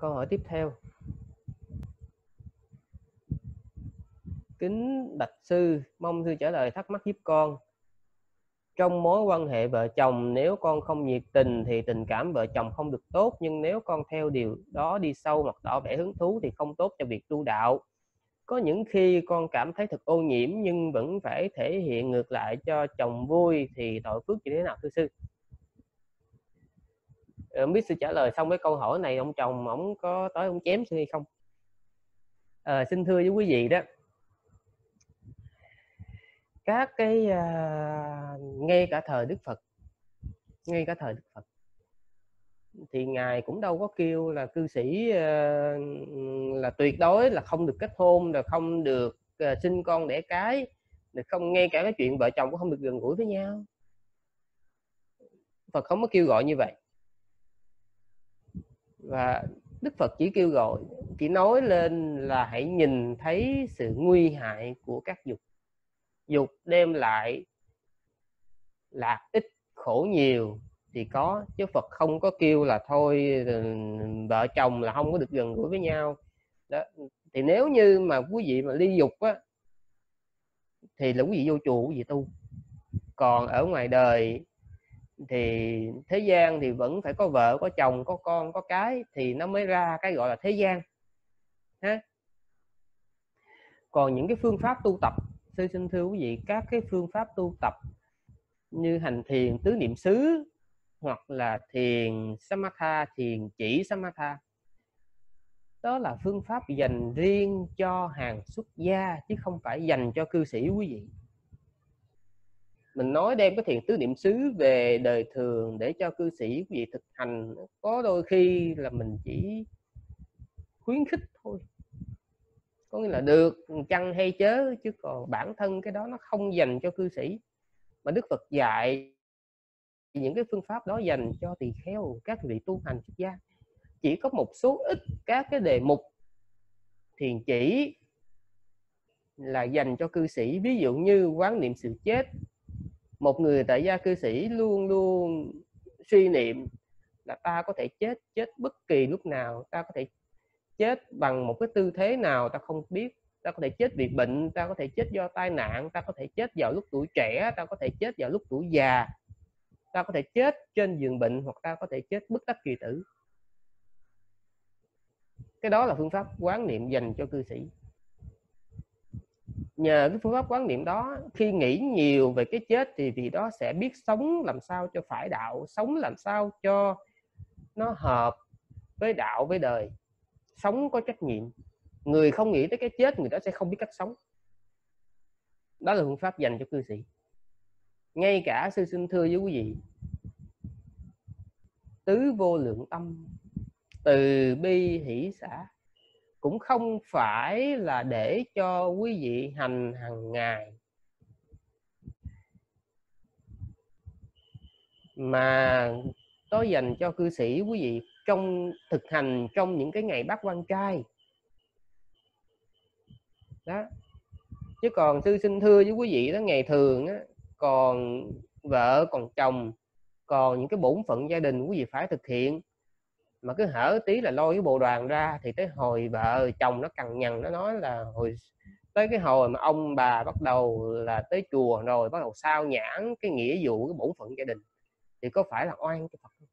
Câu hỏi tiếp theo. Kính bạch sư, mong sư trả lời thắc mắc giúp con. Trong mối quan hệ vợ chồng, nếu con không nhiệt tình thì tình cảm vợ chồng không được tốt, nhưng nếu con theo điều đó đi sâu hoặc tỏ vẻ hứng thú thì không tốt cho việc tu đạo. Có những khi con cảm thấy thật ô nhiễm nhưng vẫn phải thể hiện ngược lại cho chồng vui, thì tội phước như thế nào thưa sư? Không biết sư trả lời xong cái câu hỏi này ông chồng ổng có tới ông chém sư hay không? Xin thưa với quý vị đó, các cái ngay cả thời Đức Phật thì ngài cũng đâu có kêu là cư sĩ là tuyệt đối là không được kết hôn, rồi không được sinh con đẻ cái, rồi không, ngay cả cái chuyện vợ chồng cũng không được gần gũi với nhau. Phật không có kêu gọi như vậy. Và Đức Phật chỉ nói lên là hãy nhìn thấy sự nguy hại của các dục đem lại lạc ít khổ nhiều thì có, chứ Phật không có kêu là thôi vợ chồng là không có được gần gũi với nhau đó. Thì nếu như mà quý vị mà ly dục á thì là quý vị vô chùa quý vị tu, còn ở ngoài đời thì thế gian thì vẫn phải có vợ có chồng có con có cái thì nó mới ra cái gọi là thế gian ha. Còn những cái phương pháp tu tập, sư xin thưa quý vị, các cái phương pháp tu tập như hành thiền tứ niệm xứ hoặc là thiền Samatha, thiền chỉ Samatha, đó là phương pháp dành riêng cho hàng xuất gia chứ không phải dành cho cư sĩ quý vị. Mình nói đem cái thiền tứ niệm xứ về đời thường để cho cư sĩ quý vị thực hành, có đôi khi là mình chỉ khuyến khích thôi, có nghĩa là được chăng hay chớ, chứ còn bản thân cái đó nó không dành cho cư sĩ. Mà Đức Phật dạy những cái phương pháp đó dành cho tỳ kheo, các vị tu hành xuất gia. Chỉ có một số ít các cái đề mục thiền chỉ là dành cho cư sĩ, ví dụ như quán niệm sự chết. Một người tại gia cư sĩ luôn luôn suy niệm là ta có thể chết bất kỳ lúc nào, ta có thể chết bằng một cái tư thế nào ta không biết, ta có thể chết vì bệnh, ta có thể chết do tai nạn, ta có thể chết vào lúc tuổi trẻ, ta có thể chết vào lúc tuổi già, ta có thể chết trên giường bệnh, hoặc ta có thể chết bất đắc kỳ tử. Cái đó là phương pháp quán niệm dành cho cư sĩ. Nhờ cái phương pháp quán niệm đó, khi nghĩ nhiều về cái chết thì vị đó sẽ biết sống làm sao cho phải đạo, sống làm sao cho nó hợp với đạo với đời, sống có trách nhiệm. Người không nghĩ tới cái chết, người đó sẽ không biết cách sống. Đó là phương pháp dành cho cư sĩ. Ngay cả sư xin thưa với quý vị, tứ vô lượng tâm, từ bi hỷ xả cũng không phải là để cho quý vị hành hàng ngày, mà nó dành cho cư sĩ quý vị trong thực hành trong những cái ngày bát quan trai đó. Chứ còn sư xin thưa với quý vị đó, ngày thường á, còn vợ còn chồng, còn những cái bổn phận gia đình quý vị phải thực hiện, mà cứ hở tí là lôi cái bộ đoàn ra, thì tới hồi vợ chồng nó cằn nhằn, nó nói là hồi tới cái hồi mà ông bà bắt đầu là tới chùa rồi bắt đầu sao nhãn cái nghĩa vụ, cái bổn phận gia đình, thì có phải là oan cho Phật không?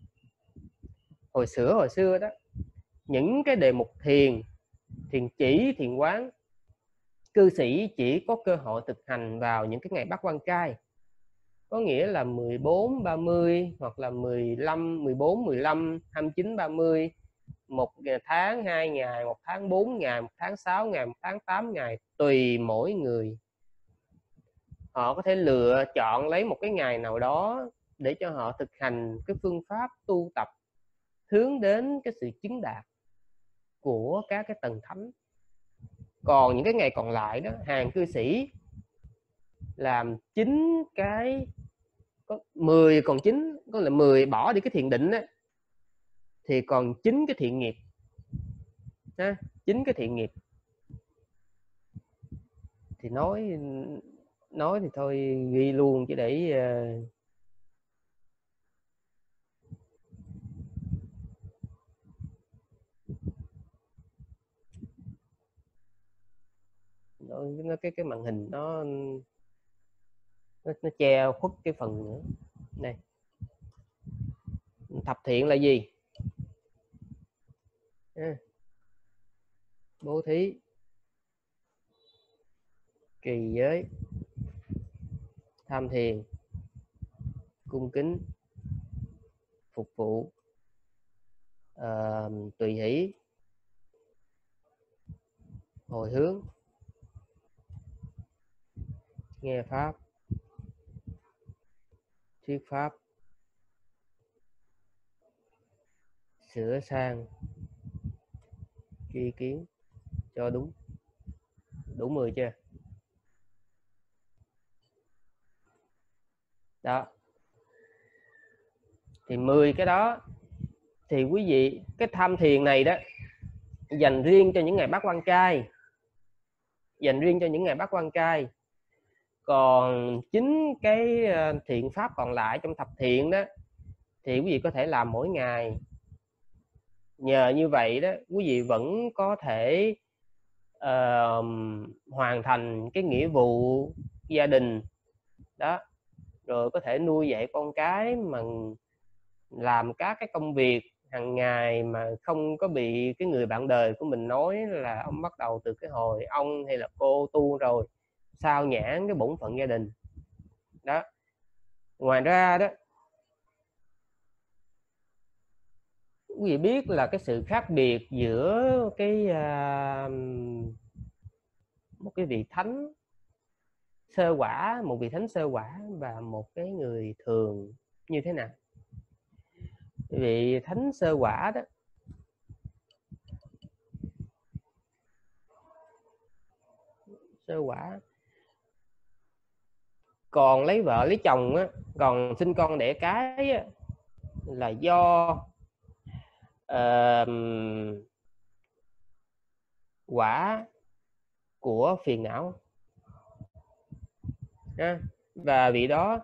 Hồi xưa đó, những cái đề mục thiền chỉ, thiền quán, cư sĩ chỉ có cơ hội thực hành vào những cái ngày bát quan trai, có nghĩa là 14, 30 hoặc là 15, 14, 15, 29, 30, một tháng 2 ngày, một tháng 4 ngày, một tháng 6 ngày, một tháng 8 ngày, tùy mỗi người. Họ có thể lựa chọn lấy một cái ngày nào đó để cho họ thực hành cái phương pháp tu tập hướng đến cái sự chứng đạt của các cái tầng thánh. Còn những cái ngày còn lại đó, hàng cư sĩ làm 9 cái, có 10 còn 9, có là 10 bỏ đi cái thiền định đó, thì còn 9 cái thiện nghiệp ha, 9 cái thiện nghiệp. Thì nói thì thôi ghi luôn chứ để cái màn hình nó che khuất cái phần nữa. Đây, thập thiện là gì? Bố thí, trì giới, tham thiền, cung kính, phục vụ, tùy hỷ, hồi hướng, nghe pháp, thuyết pháp, sửa sang, tri kiến cho đúng. Đủ 10 chưa? Đó. Thì 10 cái đó thì quý vị, cái tham thiền này đó dành riêng cho những ngày bát quan trai, dành riêng cho những ngày bát quan trai. Còn chính cái thiện pháp còn lại trong thập thiện đó thì quý vị có thể làm mỗi ngày. Nhờ như vậy đó, quý vị vẫn có thể hoàn thành cái nghĩa vụ gia đình đó, rồi có thể nuôi dạy con cái, mà làm các cái công việc hàng ngày mà không có bị cái người bạn đời của mình nói là ông bắt đầu từ cái hồi ông hay là cô tu rồi, sao nhãng cái bổn phận gia đình đó. Ngoài ra đó, quý vị biết là cái sự khác biệt giữa cái một cái vị thánh sơ quả, một vị thánh sơ quả và một cái người thường như thế nào? Vị thánh sơ quả đó, sơ quả còn lấy vợ lấy chồng á, còn sinh con đẻ cái á, là do quả của phiền não ha. Và vị đó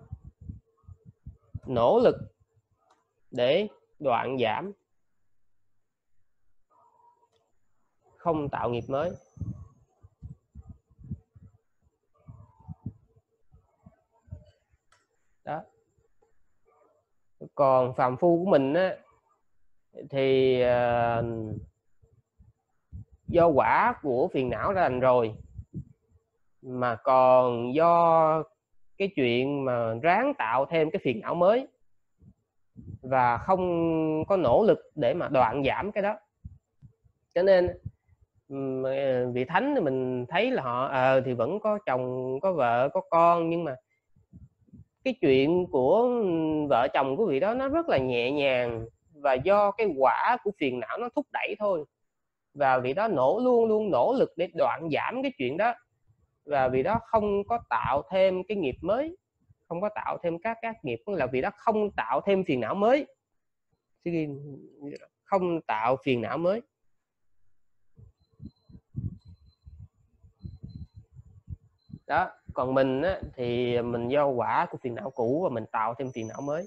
nỗ lực để đoạn giảm, không tạo nghiệp mới. Đó. Còn phàm phu của mình á, thì do quả của phiền não ra thành rồi, mà còn do cái chuyện mà ráng tạo thêm cái phiền não mới và không có nỗ lực để mà đoạn giảm cái đó. Cho nên vị thánh thì mình thấy là họ thì vẫn có chồng, có vợ, có con, nhưng mà cái chuyện của vợ chồng của vị đó nó rất là nhẹ nhàng, và do cái quả của phiền não nó thúc đẩy thôi. Và vị đó luôn luôn nỗ lực để đoạn giảm cái chuyện đó, và vì đó không có tạo thêm cái nghiệp mới, không có tạo thêm các nghiệp, tức là vì đó không tạo thêm phiền não mới, không tạo phiền não mới. Đó. Còn mình á, thì mình do quả của phiền não cũ và mình tạo thêm phiền não mới.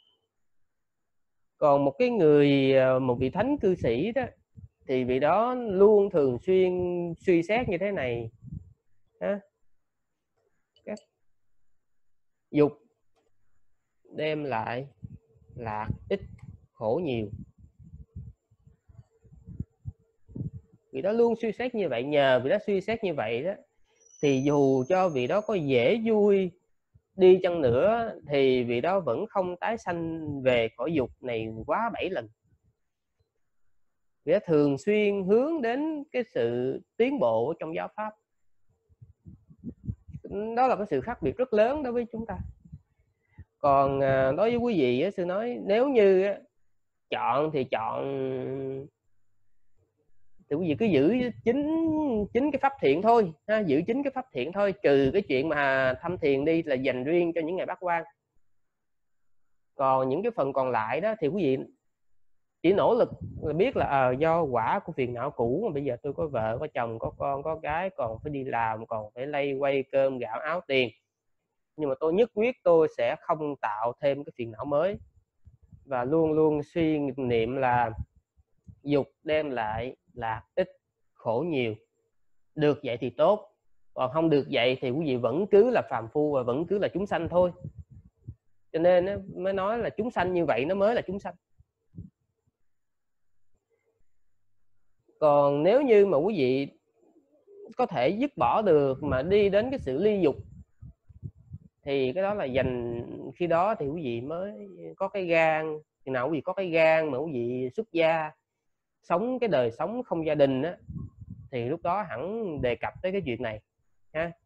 Còn một cái người, một vị thánh cư sĩ đó, thì vị đó luôn thường xuyên suy xét như thế này ha. Các dục đem lại lạc ít khổ nhiều. Vị đó luôn suy xét như vậy. Nhờ vị đó suy xét như vậy đó, thì dù cho vị đó có dễ vui đi chăng nữa, thì vị đó vẫn không tái sanh về cõi dục này quá 7 lần. Vị đó thường xuyên hướng đến cái sự tiến bộ trong giáo pháp. Đó là cái sự khác biệt rất lớn đối với chúng ta. Còn đối với quý vị, sư nói nếu như chọn thì chọn, thì quý vị cứ giữ chính cái pháp thiện thôi ha, giữ chính cái pháp thiện thôi, trừ cái chuyện mà thăm thiền đi là dành riêng cho những ngày bát quan. Còn những cái phần còn lại đó thì quý vị chỉ nỗ lực biết là do quả của phiền não cũ mà bây giờ tôi có vợ, có chồng, có con, có gái, còn phải đi làm, còn phải lay quay cơm gạo áo tiền, nhưng mà tôi nhất quyết tôi sẽ không tạo thêm cái phiền não mới, và luôn luôn suy niệm là dục đem lại lạc ít khổ nhiều. Được vậy thì tốt, Còn không được vậy thì quý vị vẫn cứ là phàm phu và vẫn cứ là chúng sanh thôi. Cho nên nó mới nói là chúng sanh như vậy nó mới là chúng sanh. Còn nếu như mà quý vị có thể dứt bỏ được mà đi đến cái sự ly dục thì cái đó là dành, khi đó thì quý vị mới có cái gan. Khi nào quý vị có cái gan mà quý vị xuất gia sống cái đời sống không gia đình á, thì lúc đó hẳn đề cập tới cái chuyện này ha.